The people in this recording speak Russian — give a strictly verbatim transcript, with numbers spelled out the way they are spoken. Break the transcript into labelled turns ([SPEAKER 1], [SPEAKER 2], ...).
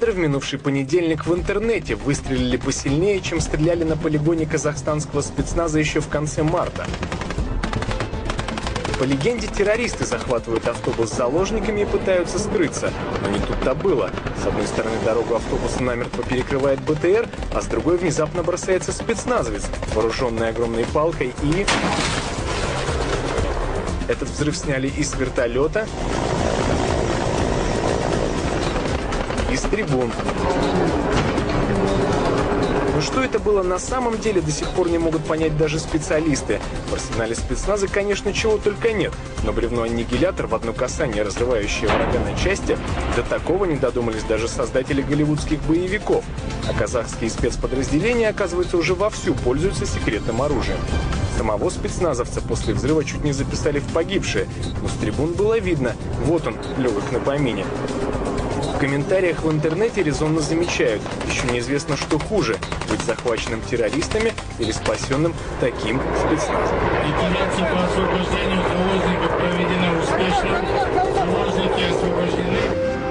[SPEAKER 1] Кадры в минувший понедельник в интернете выстрелили посильнее, чем стреляли на полигоне казахстанского спецназа еще в конце марта. По легенде, террористы захватывают автобус с заложниками и пытаются скрыться. Но не тут-то было. С одной стороны, дорогу автобуса намертво перекрывает БТР, а с другой внезапно бросается спецназовец, вооруженный огромной палкой, и... Этот взрыв сняли и с вертолета, и с трибун. Но что это было на самом деле, до сих пор не могут понять даже специалисты. В арсенале спецназа, конечно, чего только нет. Но бревно-аннигилятор, в одно касание разрывающее врага на части, до такого не додумались даже создатели голливудских боевиков. А казахские спецподразделения, оказывается, уже вовсю пользуются секретным оружием. Самого спецназовца после взрыва чуть не записали в погибшие, но с трибун было видно, вот он, легок на помине. В комментариях в интернете резонно замечают, еще неизвестно, что хуже – быть захваченным террористами или спасенным таким спецназом.
[SPEAKER 2] Операция по освобождению заложников проведена успешно. Заложники освобождены.